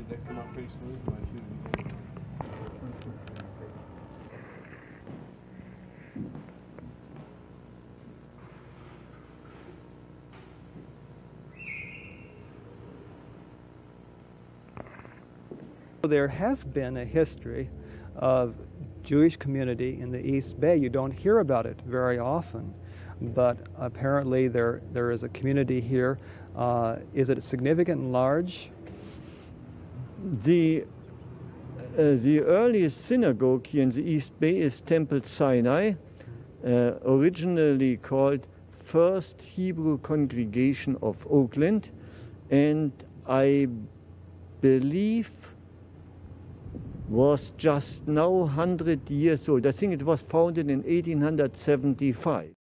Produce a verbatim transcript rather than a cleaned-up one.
Did that come out pretty smooth? Or I shoot it again? There has been a history of Jewish community in the East Bay. You don't hear about it very often, but apparently there there is a community here. Uh, is it significant and large? The, uh, the earliest synagogue here in the East Bay is Temple Sinai, uh, originally called First Hebrew Congregation of Oakland, and I believe was just now one hundred years old. I think it was founded in eighteen seventy-five.